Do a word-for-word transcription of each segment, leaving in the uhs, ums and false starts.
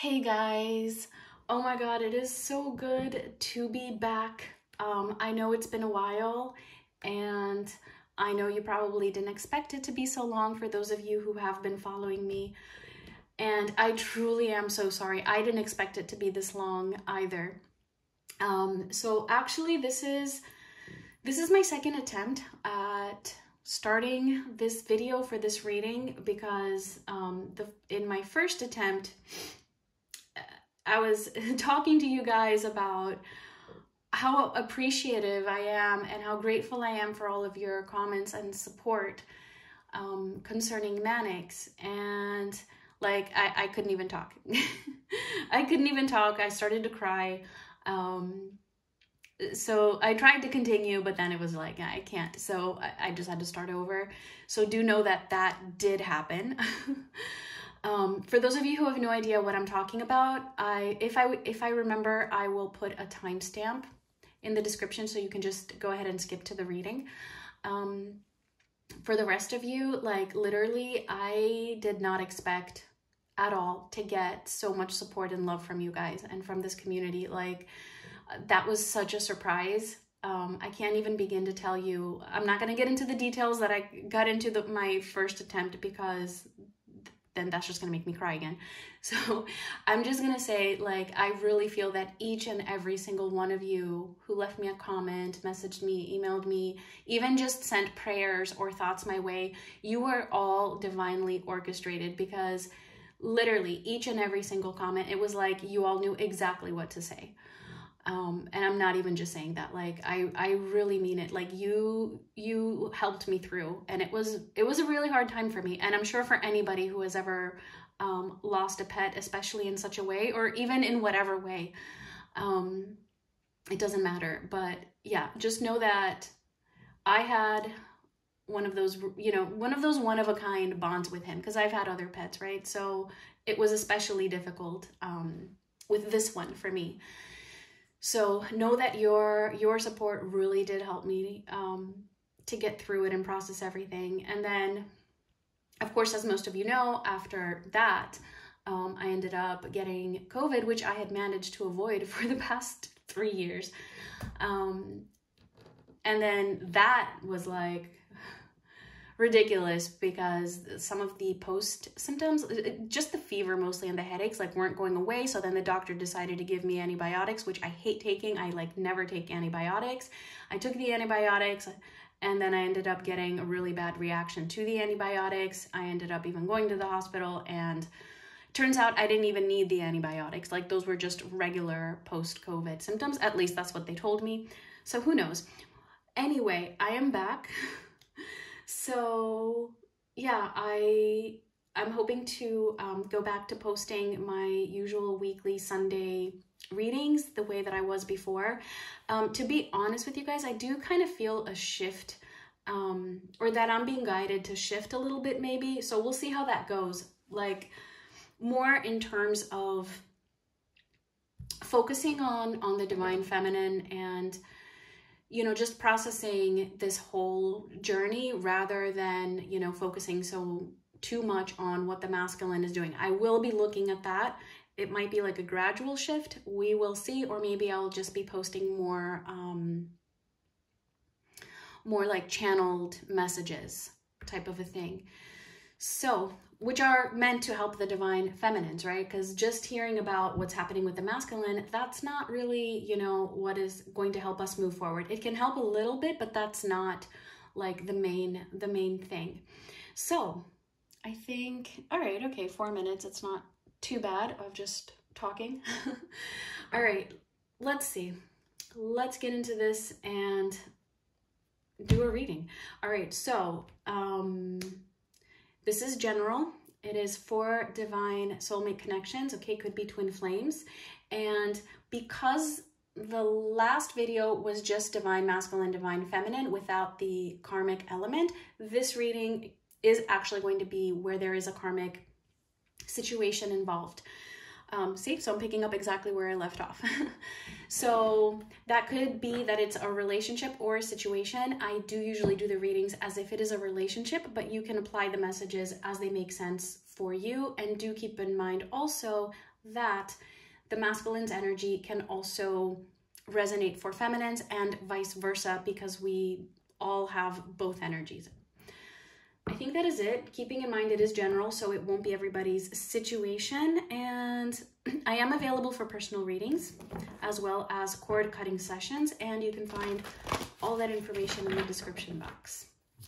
Hey guys, oh my god, it is so good to be back. Um, I know it's been a while and I know you probably didn't expect it to be so long for those of you who have been following me. And I truly am so sorry. I didn't expect it to be this long either. Um, so actually this is, this is my second attempt at starting this video for this reading because um, the, in my first attempt, I was talking to you guys about how appreciative I am and how grateful I am for all of your comments and support um, concerning Mannix. And like, I, I couldn't even talk. I couldn't even talk. I started to cry. Um, so I tried to continue, but then it was like, I can't. So I, I just had to start over. So do know that that did happen. Um, for those of you who have no idea what I'm talking about, I if I if I remember, I will put a timestamp in the description so you can just go ahead and skip to the reading. Um, for the rest of you, like literally, I did not expect at all to get so much support and love from you guys and from this community. Like that was such a surprise. Um, I can't even begin to tell you. I'm not going to get into the details that I got into the, my first attempt because then that's just gonna make me cry again. So I'm just gonna say, like, I really feel that each and every single one of you who left me a comment, messaged me, emailed me, even just sent prayers or thoughts my way, you were all divinely orchestrated because literally each and every single comment, it was like you all knew exactly what to say. Um, and I'm not even just saying that, like, I, I really mean it. Like you, you helped me through, and it was, it was a really hard time for me. And I'm sure for anybody who has ever, um, lost a pet, especially in such a way, or even in whatever way, um, it doesn't matter. But yeah, just know that I had one of those, you know, one of those one of a kind bonds with him, because I've had other pets, right? So it was especially difficult, um, with this one for me. So know that your your support really did help me um, to get through it and process everything. And then, of course, as most of you know, after that, um, I ended up getting COVID, which I had managed to avoid for the past three years. Um, and then that was like ridiculous because some of the post symptoms, just the fever mostly and the headaches, like weren't going away. So then the doctor decided to give me antibiotics, which I hate taking. I like never take antibiotics. I took the antibiotics and then I ended up getting a really bad reaction to the antibiotics. I ended up even going to the hospital, and turns out I didn't even need the antibiotics. Like those were just regular post-COVID symptoms. At least that's what they told me. So who knows? Anyway, I am back. So yeah, I, I'm hoping to um, go back to posting my usual weekly Sunday readings the way that I was before. Um, to be honest with you guys, I do kind of feel a shift, um, or that I'm being guided to shift a little bit maybe. So we'll see how that goes. Like more in terms of focusing on, on the divine feminine and you know, just processing this whole journey rather than, you know, focusing so too much on what the masculine is doing. I will be looking at that. It might be like a gradual shift. We will see, or maybe I'll just be posting more, um, more like channeled messages type of a thing. So, which are meant to help the divine feminines, right? Because just hearing about what's happening with the masculine, that's not really, you know, what is going to help us move forward. It can help a little bit, but that's not like the main, the main thing. So I think, all right, okay, four minutes. It's not too bad of just talking. All right, let's see. Let's get into this and do a reading. All right, so, um, this is general. It is for divine soulmate connections. Okay, could be twin flames. And because the last video was just divine masculine, divine feminine without the karmic element, this reading is actually going to be where there is a karmic situation involved. Um, see, so I'm picking up exactly where I left off. So that could be that it's a relationship or a situation. I do usually do the readings as if it is a relationship, but you can apply the messages as they make sense for you. And do keep in mind also, that the masculine's energy can also resonate for feminines and vice versa, because we all have both energies. I think that is it. Keeping in mind it is general, so it won't be everybody's situation. And I am available for personal readings as well as cord cutting sessions, and you can find all that information in the description box.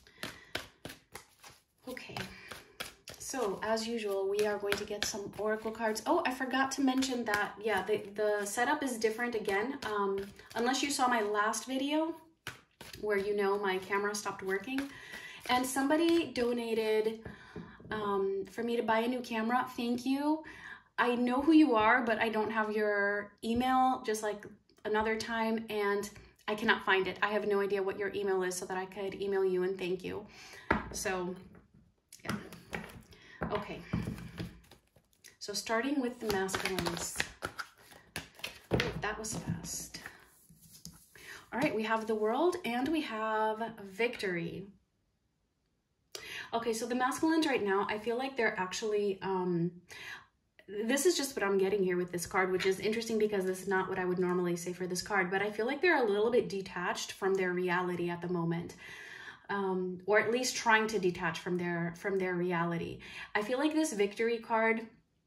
Okay, so as usual, we are going to get some oracle cards. Oh, I forgot to mention that, yeah, the, the setup is different again. Um, unless you saw my last video where you know my camera stopped working. And somebody donated um, for me to buy a new camera. Thank you. I know who you are, but I don't have your email, just like another time, and I cannot find it. I have no idea what your email is so that I could email you and thank you. So, yeah. Okay. So starting with the masculines. Oh, that was fast. All right, we have the World and we have Victory. Okay, so the masculines right now, I feel like they're actually, um, this is just what I'm getting here with this card, which is interesting because this is not what I would normally say for this card, but I feel like they're a little bit detached from their reality at the moment, um, or at least trying to detach from their, from their reality. I feel like this Victory card,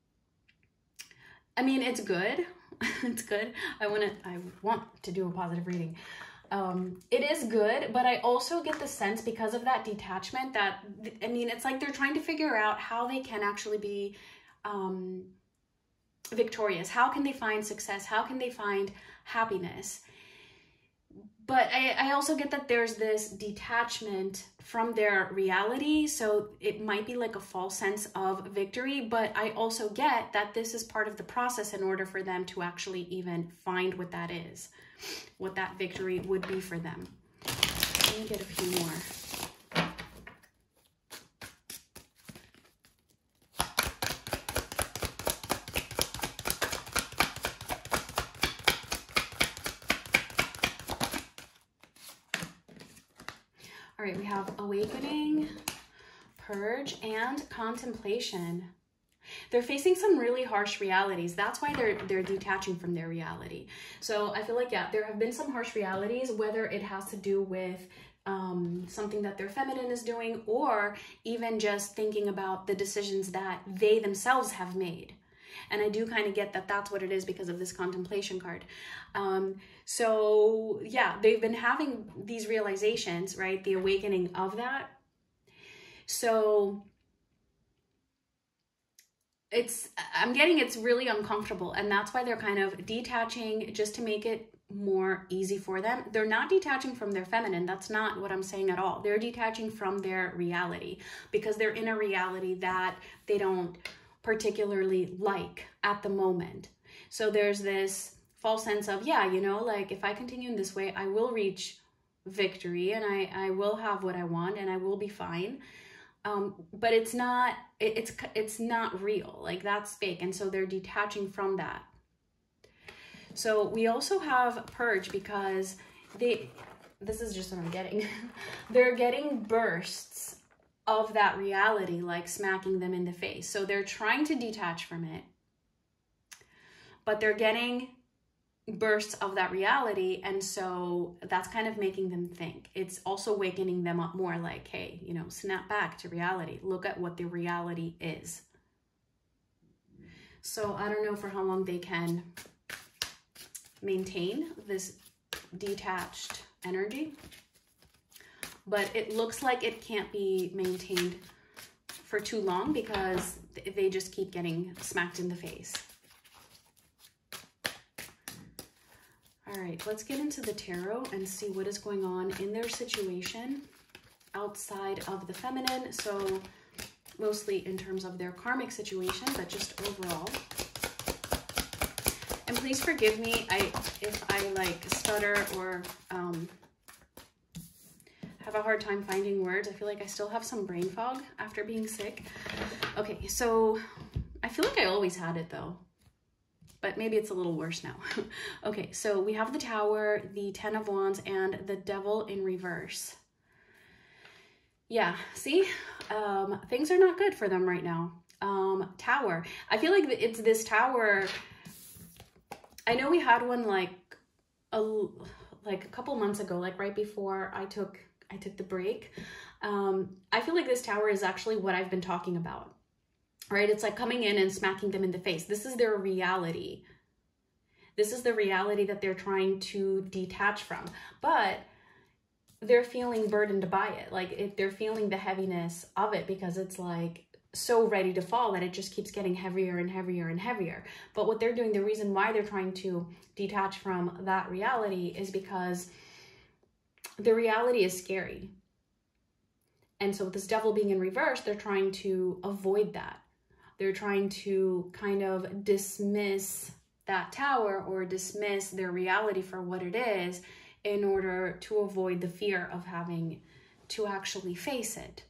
I mean, it's good. It's good. I want to, I want to do a positive reading. Um, it is good, but I also get the sense because of that detachment that, I mean, it's like they're trying to figure out how they can actually be um, victorious. How can they find success? How can they find happiness? But I, I also get that there's this detachment from their reality. So it might be like a false sense of victory, but I also get that this is part of the process in order for them to actually even find what that is, what that victory would be for them. Let me get a few more. All right, we have Awakening, Purge, and Contemplation. They're facing some really harsh realities. That's why they're they're detaching from their reality. So I feel like, yeah, there have been some harsh realities, whether it has to do with um, something that their feminine is doing, or even just thinking about the decisions that they themselves have made. And I do kind of get that that's what it is because of this Contemplation card. Um, so yeah, they've been having these realizations, right? The awakening of that. So it's, I'm getting it's really uncomfortable, and that's why they're kind of detaching just to make it more easy for them. They're not detaching from their feminine. That's not what I'm saying at all. They're detaching from their reality because they're in a reality that they don't particularly like at the moment. So there's this false sense of, yeah, you know, like if I continue in this way, I will reach victory and I, I will have what I want and I will be fine. Um, but it's not, it, it's, it's not real. Like that's fake. And so they're detaching from that. So we also have Purge because they, this is just what I'm getting. They're getting bursts of that reality, like smacking them in the face. So they're trying to detach from it, but they're getting bursts of that reality. And so that's kind of making them think. It's also wakening them up more like, hey, you know, snap back to reality. Look at what the reality is. So I don't know for how long they can maintain this detached energy, but it looks like it can't be maintained for too long because they just keep getting smacked in the face. All right, let's get into the tarot and see what is going on in their situation outside of the feminine. So mostly in terms of their karmic situation, but just overall. And please forgive me I if I like stutter or um, have a hard time finding words. I feel like I still have some brain fog after being sick. Okay, so I feel like I always had it though, but maybe it's a little worse now. Okay, so we have the Tower, the Ten of Wands, and the Devil in reverse. Yeah, see, um, things are not good for them right now. um, tower. I feel like it's this tower. I know we had one like a, like a couple months ago, like right before I took, I took the break. Um, I feel like this tower is actually what I've been talking about, right? It's like coming in and smacking them in the face. This is their reality. This is the reality that they're trying to detach from, but they're feeling burdened by it. Like if they're feeling the heaviness of it, because it's like so ready to fall that it just keeps getting heavier and heavier and heavier. But what they're doing, the reason why they're trying to detach from that reality is because the reality is scary. And so with this devil being in reverse, they're trying to avoid that. They're trying to kind of dismiss that tower or dismiss their reality for what it is in order to avoid the fear of having to actually face it.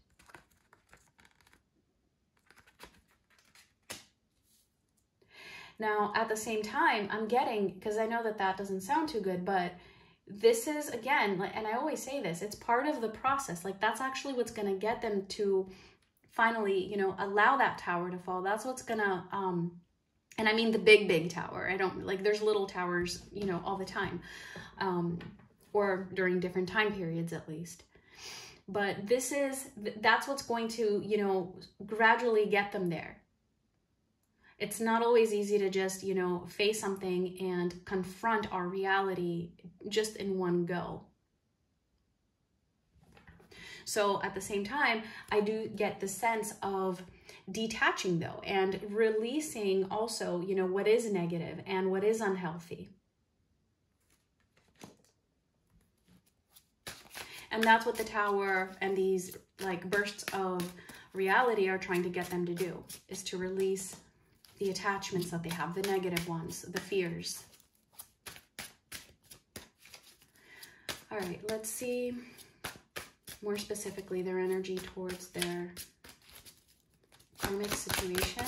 Now, at the same time, I'm getting, because I know that that doesn't sound too good, but this is, again, and I always say this, it's part of the process. Like, that's actually what's going to get them to finally, you know, allow that tower to fall. That's what's going to, um, and I mean the big, big tower. I don't, like, there's little towers, you know, all the time, um, or during different time periods at least. But this is, that's what's going to, you know, gradually get them there. It's not always easy to just, you know, face something and confront our reality just in one go. So at the same time, I do get the sense of detaching though, and releasing also, you know, what is negative and what is unhealthy. And that's what the tower and these like bursts of reality are trying to get them to do, is to release the attachments that they have, the negative ones, the fears. All right, let's see more specifically their energy towards their karmic situation.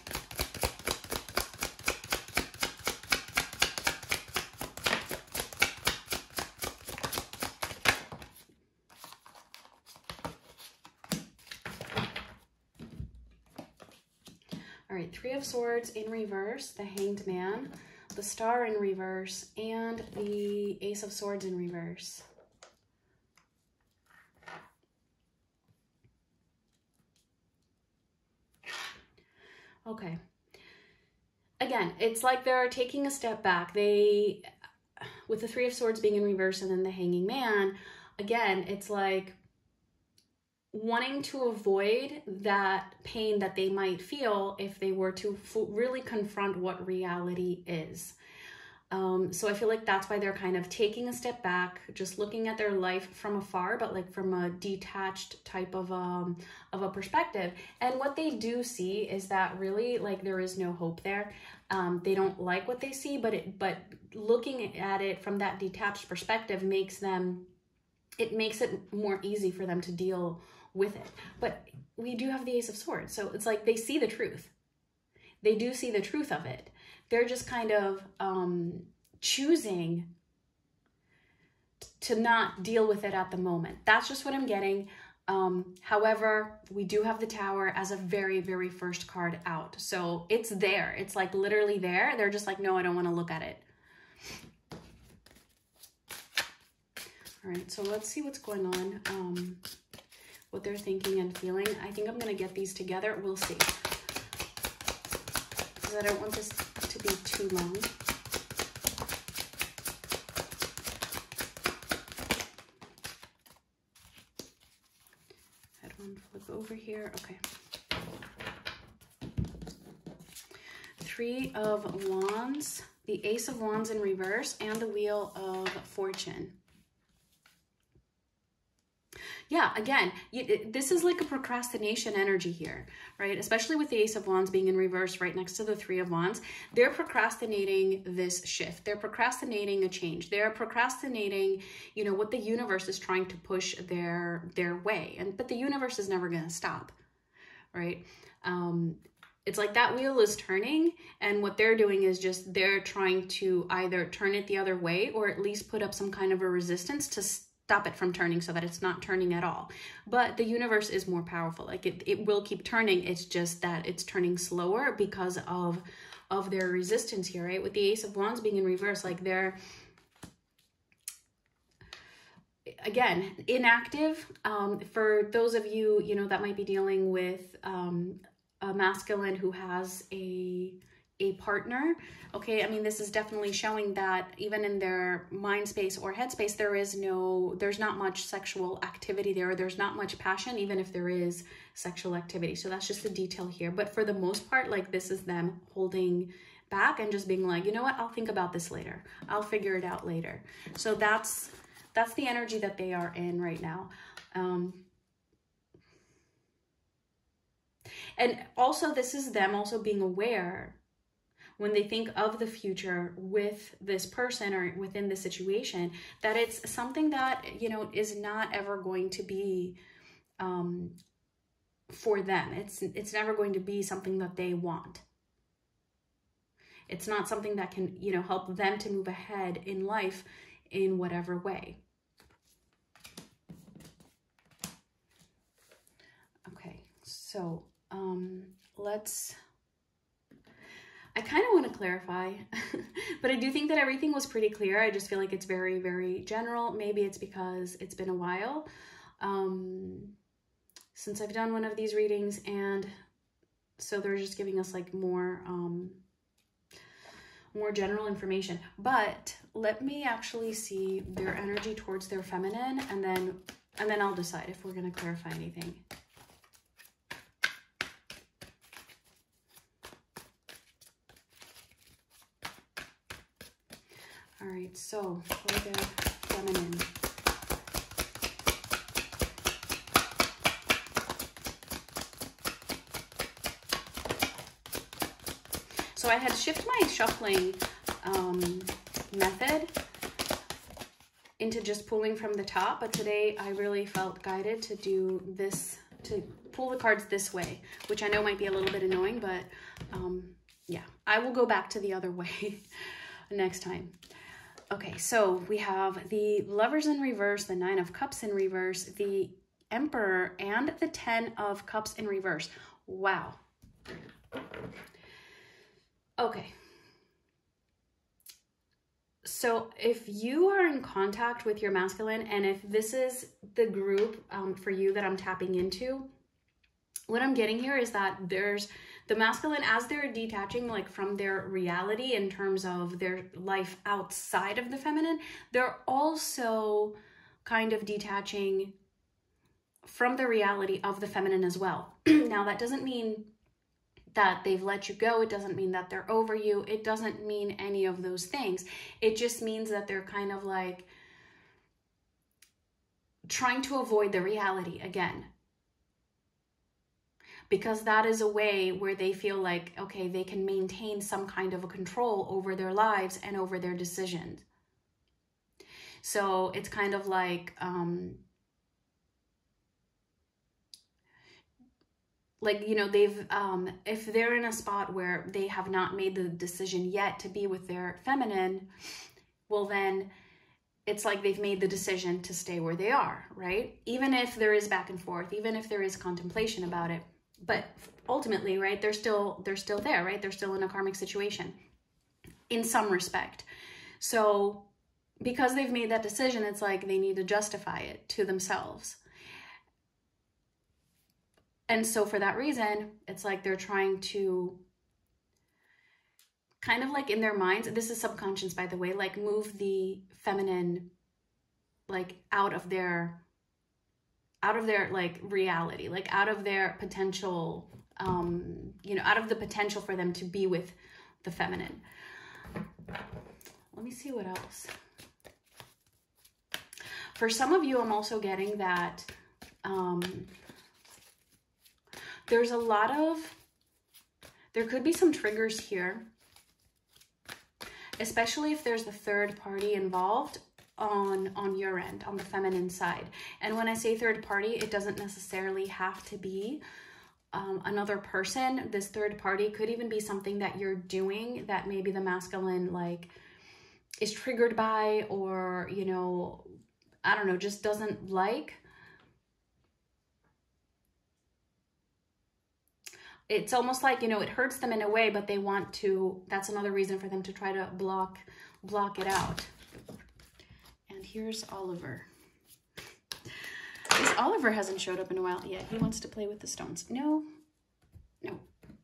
All right, Three of Swords in reverse, the Hanged Man, the Star in reverse, and the Ace of Swords in reverse. Okay. Again, it's like they're taking a step back. They, with the Three of Swords being in reverse and then the Hanging Man, again, it's like wanting to avoid that pain that they might feel if they were to really confront what reality is. Um, so I feel like that's why they're kind of taking a step back, just looking at their life from afar, but like from a detached type of, um, of a perspective. And what they do see is that really like there is no hope there. Um, they don't like what they see, but it, but looking at it from that detached perspective makes them, it makes it more easy for them to deal with it. But we do have the Ace of Swords. So it's like they see the truth. They do see the truth of it. They're just kind of um, choosing to not deal with it at the moment. That's just what I'm getting. Um, however, we do have the Tower as a very, very first card out. So it's there. It's like literally there. They're just like, no, I don't want to look at it. All right, so let's see what's going on. Um, what they're thinking and feeling. I think I'm going to get these together. We'll see. Because I don't want this to be too long. Had one flip over here. Okay. Three of Wands, the Ace of Wands in reverse, and the Wheel of Fortune. Yeah, again, you, this is like a procrastination energy here, right? Especially with the Ace of Wands being in reverse right next to the Three of Wands. They're procrastinating this shift. They're procrastinating a change. They're procrastinating, you know, what the universe is trying to push their, their way. And but the universe is never going to stop, right? Um, it's like that wheel is turning, and what they're doing is just they're trying to either turn it the other way or at least put up some kind of a resistance to stop it from turning so that it's not turning at all. But the universe is more powerful. Like it, it will keep turning. It's just that it's turning slower because of, of their resistance here, right? With the Ace of Wands being in reverse, like they're, again, inactive. Um, for those of you, you know, that might be dealing with um, a masculine who has a a partner, okay, I mean, this is definitely showing that even in their mind space or head space, there is no, there's not much sexual activity there. There's not much passion, even if there is sexual activity. So that's just a detail here. But for the most part, like this is them holding back and just being like, you know what, I'll think about this later. I'll figure it out later. So that's, that's the energy that they are in right now. Um, and also this is them also being aware when they think of the future with this person or within the situation, that it's something that, you know, is not ever going to be um, for them. It's, it's never going to be something that they want. It's not something that can, you know, help them to move ahead in life in whatever way. Okay, so um, let's... I kind of want to clarify, but I do think that everything was pretty clear. I just feel like it's very, very general. Maybe it's because it's been a while um, since I've done one of these readings, and so they're just giving us like more, um, more general information. But let me actually see their energy towards their feminine, and then, and then I'll decide if we're going to clarify anything. All right, so for their feminine. So I had shifted my shuffling um, method into just pulling from the top, but today I really felt guided to do this, to pull the cards this way, which I know might be a little bit annoying, but um, yeah, I will go back to the other way next time. Okay, so we have the Lovers in reverse, the Nine of Cups in reverse, the Emperor, and the Ten of Cups in reverse. Wow. Okay. So if you are in contact with your masculine, and if this is the group um, for you that I'm tapping into, what I'm getting here is that there's the masculine, as they're detaching like from their reality in terms of their life outside of the feminine, they're also kind of detaching from the reality of the feminine as well. Now, that doesn't mean that they've let you go. It doesn't mean that they're over you. It doesn't mean any of those things. It just means that they're kind of like trying to avoid the reality again. Because that is a way where they feel like, okay, they can maintain some kind of a control over their lives and over their decisions. So it's kind of like, um, like, you know, they've, um, if they're in a spot where they have not made the decision yet to be with their feminine, well, then it's like they've made the decision to stay where they are, right? Even if there is back and forth, even if there is contemplation about it. But ultimately, right, they're still, they're still there, right? They're still in a karmic situation in some respect. So because they've made that decision, it's like they need to justify it to themselves. And so for that reason, it's like they're trying to kind of like in their minds, this is subconscious, by the way, like move the feminine like out of their out of their like reality, like out of their potential, um, you know, out of the potential for them to be with the feminine. Let me see what else. For some of you, I'm also getting that um, there's a lot of, there could be some triggers here, especially if there's the third party involved on on your end, on the feminine side. And when I say third party, it doesn't necessarily have to be um, another person. This third party could even be something that you're doing that maybe the masculine like is triggered by, or, you know, I don't know, just doesn't like. It's almost like, you know, it hurts them in a way, but they want to, that's another reason for them to try to block, block it out. And here's Oliver. This Oliver hasn't showed up in a while. Yeah, he wants to play with the stones. No, no.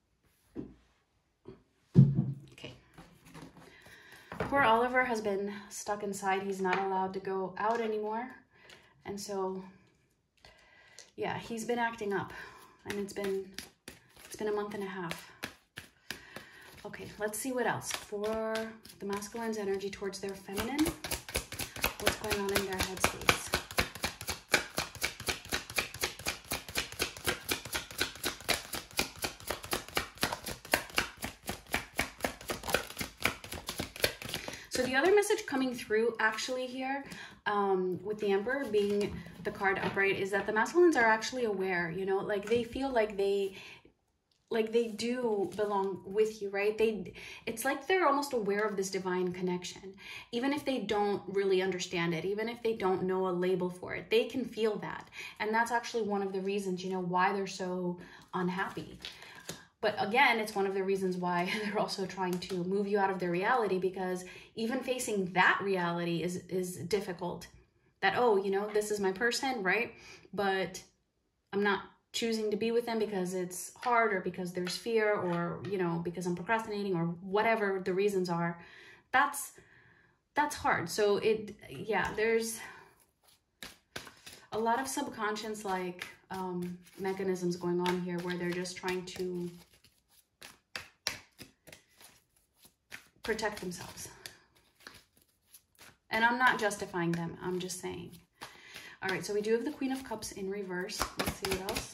Okay. Poor Oliver has been stuck inside. He's not allowed to go out anymore. And so, yeah, he's been acting up. And it's been... It's been a month and a half. Okay, let's see what else. For the masculine's energy towards their feminine, what's going on in their headspace? So the other message coming through actually here, um, with the Emperor being the card upright, is that the masculines are actually aware, you know, like they feel like they... like they do belong with you, right? They, it's like they're almost aware of this divine connection. Even if they don't really understand it, even if they don't know a label for it, they can feel that. And that's actually one of the reasons, you know, why they're so unhappy. But again, it's one of the reasons why they're also trying to move you out of their reality, because even facing that reality is, is difficult. That, oh, you know, this is my person, right? But I'm not choosing to be with them because it's hard, or because there's fear, or, you know, because I'm procrastinating, or whatever the reasons are. That's, that's hard. So it, yeah, there's a lot of subconscious, like, um, mechanisms going on here where they're just trying to protect themselves. And I'm not justifying them. I'm just saying. All right, so we do have the Queen of Cups in reverse. Let's see what else.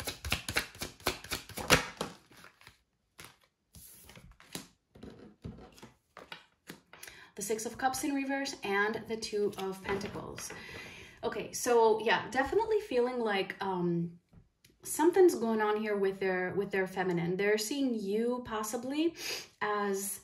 The Six of Cups in reverse and the Two of Pentacles. Okay, so yeah, definitely feeling like um, something's going on here with their with their feminine. They're seeing you possibly as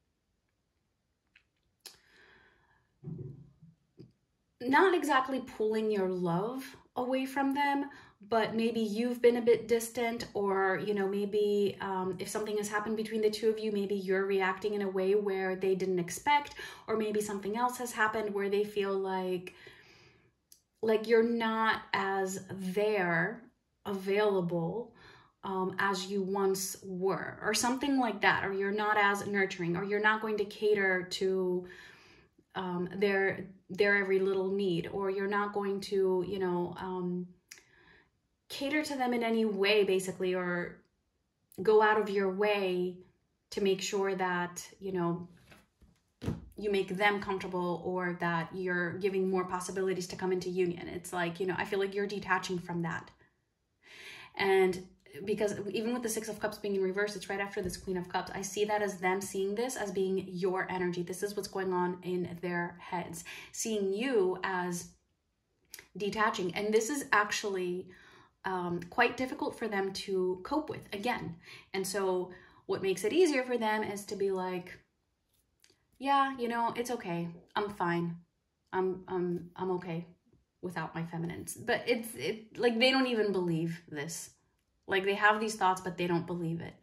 not exactly pulling your love away from them, but maybe you've been a bit distant, or, you know, maybe um, if something has happened between the two of you, maybe you're reacting in a way where they didn't expect, or maybe something else has happened where they feel like, like you're not as there, available, um, as you once were, or something like that, or you're not as nurturing, or you're not going to cater to um, their their every little need, or you're not going to, you know, um, cater to them in any way, basically, or go out of your way to make sure that, you know, you make them comfortable, or that you're giving more possibilities to come into union. It's like, you know, I feel like you're detaching from that. And because even with the Six of Cups being in reverse, it's right after this Queen of Cups. I see that as them seeing this as being your energy. This is what's going on in their heads. Seeing you as detaching. And this is actually um, quite difficult for them to cope with, again. And so what makes it easier for them is to be like, yeah, you know, it's okay. I'm fine. I'm, I'm, I'm okay without my feminines. But it's it like they don't even believe this. Like they have these thoughts, but they don't believe it.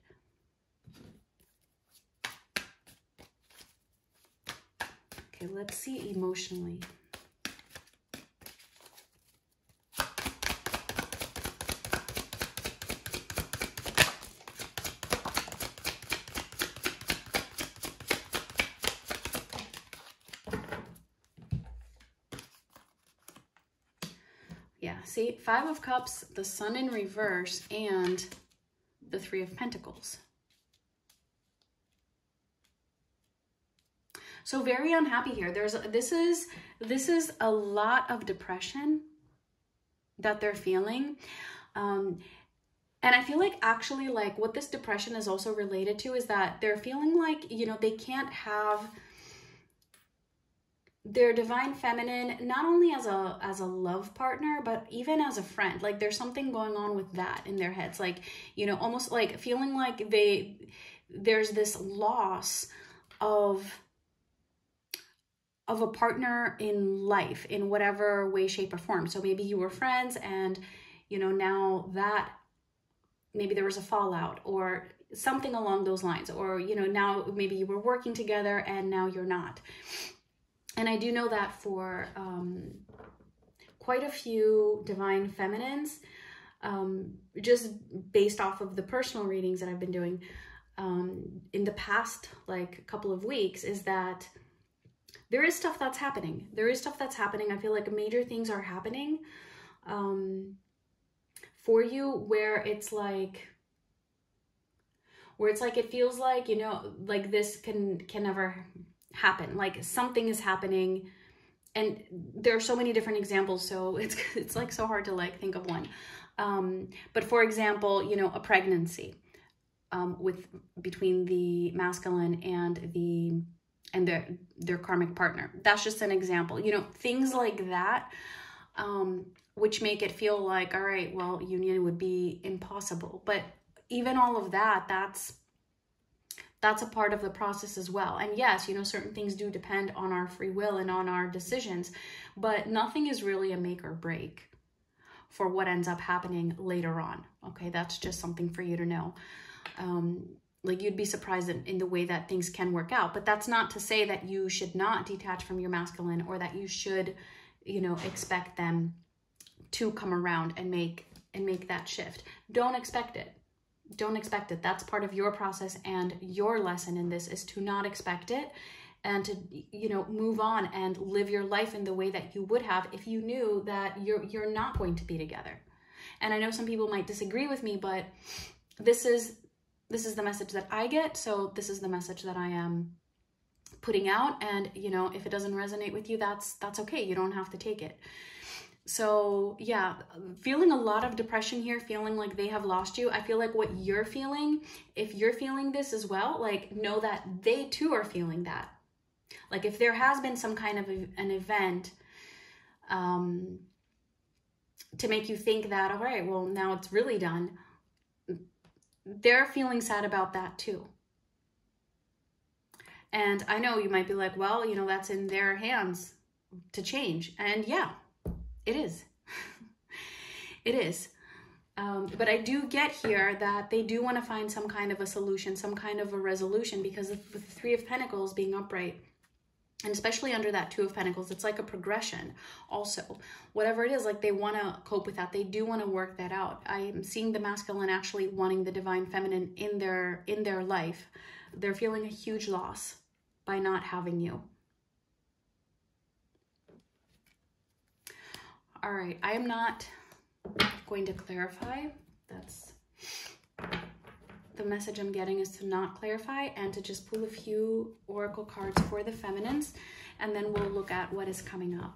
Okay, let's see emotionally. Yeah, see, Five of Cups, the Sun in reverse, and the Three of Pentacles. So very unhappy here. There's this is this is a lot of depression that they're feeling. Um, and I feel like actually like what this depression is also related to is that they're feeling like, you know, they can't have their divine feminine, not only as a as a love partner, but even as a friend. Like there's something going on with that in their heads. Like, you know, almost like feeling like they, there's this loss of, of a partner in life in whatever way, shape, or form. So maybe you were friends and, you know, now that maybe there was a fallout or something along those lines, or, you know, now maybe you were working together and now you're not. And I do know that for um, quite a few divine feminines, um, just based off of the personal readings that I've been doing um, in the past, like couple of weeks, is that there is stuff that's happening. There is stuff that's happening. I feel like major things are happening um, for you where it's like, where it's like, it feels like, you know, like this can, can never happen. Like something is happening, and there are so many different examples. So it's, it's like so hard to like think of one. Um, but for example, you know, a pregnancy um, with between the masculine and the, and their, their karmic partner. That's just an example, you know, things like that, um, which make it feel like, all right, well, union would be impossible. But even all of that, that's, that's a part of the process as well. And yes, you know, certain things do depend on our free will and on our decisions, but nothing is really a make or break for what ends up happening later on. Okay, that's just something for you to know. Um, like you'd be surprised in, in the way that things can work out, but that's not to say that you should not detach from your masculine, or that you should, you know, expect them to come around and make, and make that shift. Don't expect it. Don't expect it. That's part of your process, and your lesson in this is to not expect it and to, you know, move on and live your life in the way that you would have if you knew that you're, you're not going to be together. And I know some people might disagree with me, but this is, this is the message that I get. So this is the message that I am putting out. And, you know, if it doesn't resonate with you, that's, that's okay. You don't have to take it. So yeah, feeling a lot of depression here, feeling like they have lost you. I feel like what you're feeling, if you're feeling this as well, like know that they too are feeling that. Like if there has been some kind of a, an event um, to make you think that, all right, well, now it's really done. They're feeling sad about that too. And I know you might be like, well, you know, that's in their hands to change. And yeah, it is. It is. Um, but I do get here that they do want to find some kind of a solution, some kind of a resolution, because with the Three of Pentacles being upright, and especially under that Two of Pentacles, it's like a progression also. Whatever it is, like they want to cope with that. They do want to work that out. I am seeing the masculine actually wanting the divine feminine in their, in their life. They're feeling a huge loss by not having you. All right, I am not going to clarify. That's the message I'm getting, is to not clarify and to just pull a few oracle cards for the feminines, and then we'll look at what is coming up.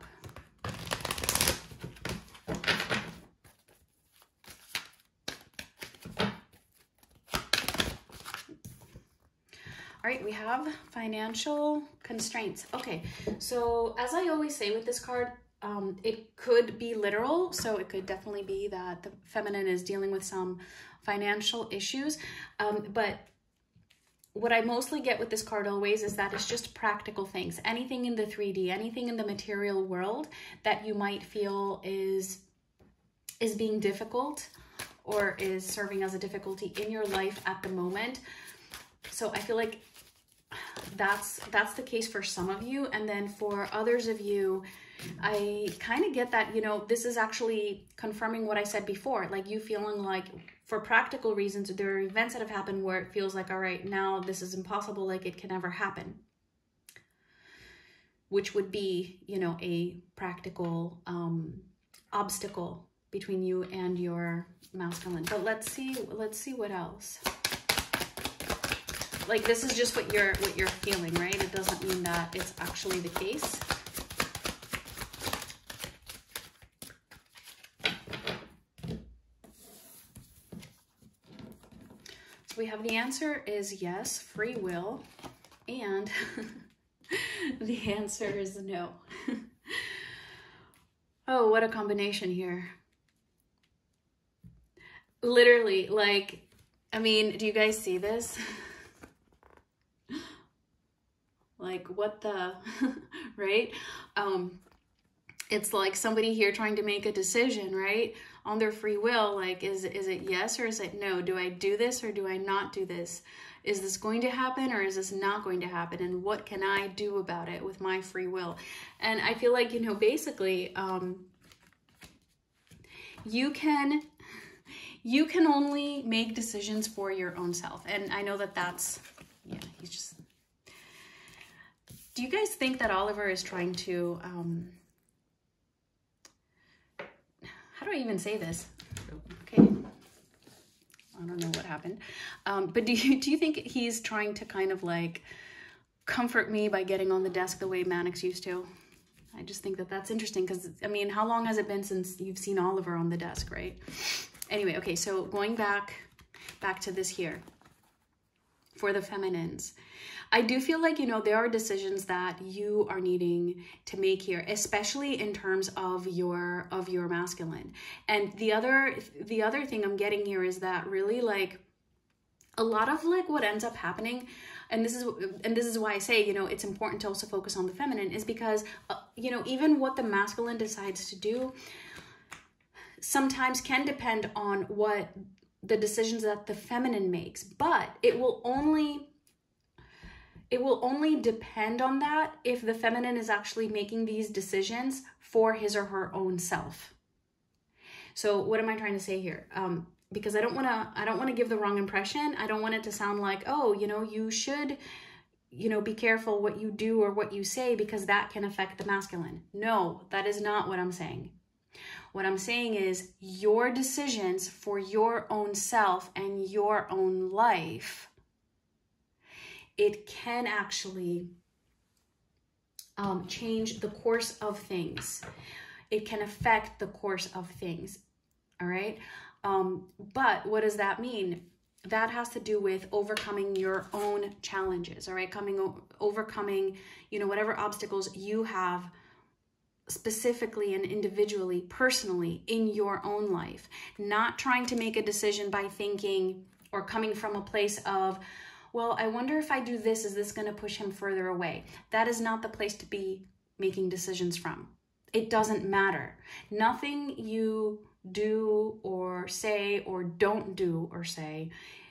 All right, we have financial constraints. Okay, so as I always say with this card, Um, it could be literal, so it could definitely be that the feminine is dealing with some financial issues. Um, but what I mostly get with this card always is that it's just practical things. Anything in the three D, anything in the material world that you might feel is, is being difficult or is serving as a difficulty in your life at the moment. So I feel like that's, that's the case for some of you. And then for others of you, I kind of get that, you know, this is actually confirming what I said before, like you feeling like for practical reasons, there are events that have happened where it feels like, all right, now this is impossible, like it can never happen, which would be, you know, a practical um, obstacle between you and your masculine. But let's see, let's see what else. Like this is just what you're, what you're feeling, right? It doesn't mean that it's actually the case. We have the answer is yes, free will, and the answer is no. Oh, what a combination here. Literally, like, I mean, do you guys see this? Like, what the? right? Um, it's like somebody here trying to make a decision, right? On their free will, like, is, is it yes or is it no? Do I do this or do I not do this? Is this going to happen or is this not going to happen? And what can I do about it with my free will? And I feel like, you know, basically, um, you can, you can only make decisions for your own self. And I know that that's, yeah, he's just, do you guys think that Oliver is trying to, um, how do I even say this? Okay. I don't know what happened. Um, but do you, do you think he's trying to kind of like comfort me by getting on the desk the way Mannix used to? I just think that that's interesting because, I mean, how long has it been since you've seen Oliver on the desk, right? Anyway, okay, so going back, back to this here for the feminines. I do feel like, you know, there are decisions that you are needing to make here, especially in terms of your of your masculine. And the other the other thing I'm getting here is that really like a lot of like what ends up happening, and this is and this is why I say, you know, it's important to also focus on the feminine, is because uh, you know, even what the masculine decides to do sometimes can depend on what the decisions that the feminine makes, but it will only It will only depend on that if the feminine is actually making these decisions for his or her own self. So what am I trying to say here? Um, because I don't want to, I don't want to give the wrong impression. I don't want it to sound like, oh, you know, you should, you know, be careful what you do or what you say because that can affect the masculine. No, that is not what I'm saying. What I'm saying is your decisions for your own self and your own life, it can actually um, change the course of things. It can affect the course of things, all right? Um, but what does that mean? That has to do with overcoming your own challenges, all right? Coming, overcoming, you know, whatever obstacles you have specifically and individually, personally, in your own life. Not trying to make a decision by thinking or coming from a place of, well, I wonder if I do this, is this going to push him further away? That is not the place to be making decisions from. It doesn't matter. Nothing you do or say or don't do or say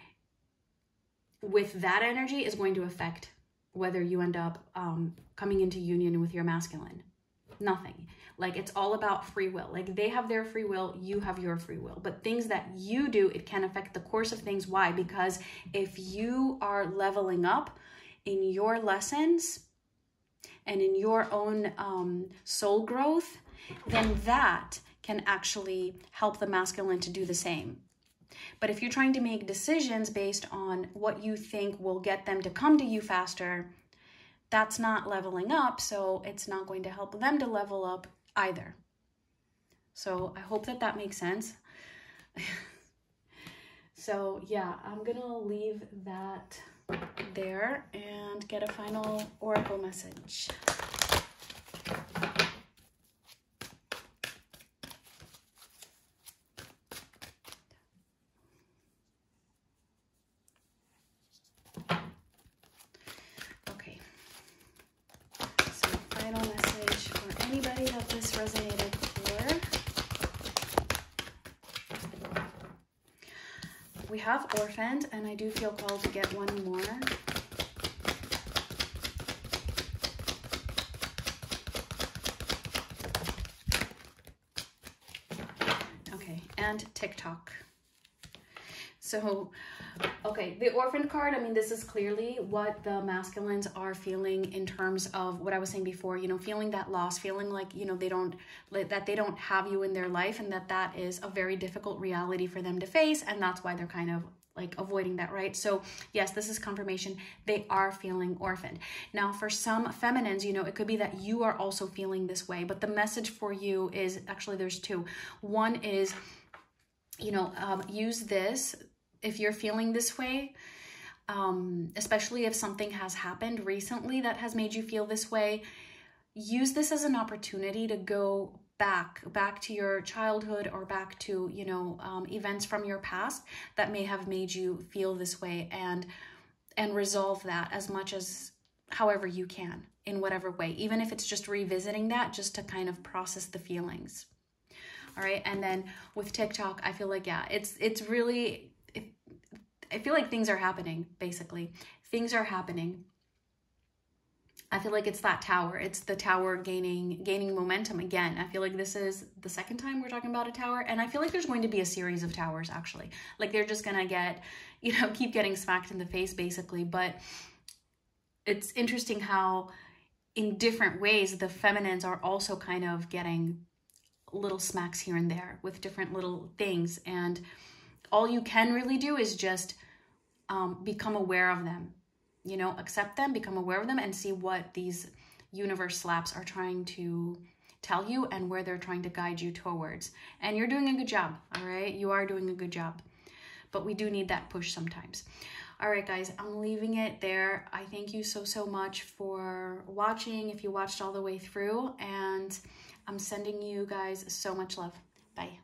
with that energy is going to affect whether you end up um, coming into union with your masculine. Nothing. Like, it's all about free will. Like, they have their free will, you have your free will. But things that you do, it can affect the course of things. Why? Because if you are leveling up in your lessons and in your own um, soul growth, then that can actually help the masculine to do the same. But if you're trying to make decisions based on what you think will get them to come to you faster, that's not leveling up, so it's not going to help them to level up either. So I hope that that makes sense. So yeah, I'm gonna leave that there and get a final oracle message. Resonated for. We have orphaned, and I do feel called to get one more. Okay, and TikTok. So, okay, the orphan card, I mean, this is clearly what the masculines are feeling in terms of what I was saying before, you know, feeling that loss, feeling like, you know, they don't, that they don't have you in their life, and that that is a very difficult reality for them to face, and that's why they're kind of like avoiding that, right? So yes, this is confirmation. They are feeling orphaned. Now, for some feminines, you know, it could be that you are also feeling this way, but the message for you is, actually there's two. One is, you know, um, use this if you're feeling this way, um, especially if something has happened recently that has made you feel this way. Use this as an opportunity to go back, back to your childhood, or back to, you know, um, events from your past that may have made you feel this way, and and resolve that as much as however you can, in whatever way, even if it's just revisiting that, just to kind of process the feelings. All right. And then with TikTok, I feel like, yeah, it's, it's really, it, I feel like things are happening, basically. Things are happening. I feel like it's that tower. It's the tower gaining, gaining momentum again. I feel like this is the second time we're talking about a tower. And I feel like there's going to be a series of towers, actually. Like they're just going to get, you know, keep getting smacked in the face, basically. But it's interesting how in different ways, the feminines are also kind of getting little smacks here and there with different little things. And all you can really do is just um, become aware of them, you know, accept them, become aware of them, and see what these universe slaps are trying to tell you and where they're trying to guide you towards. And you're doing a good job, all right? You are doing a good job. But we do need that push sometimes. All right, guys, I'm leaving it there. I thank you so, so much for watching, if you watched all the way through. And I'm sending you guys so much love. Bye.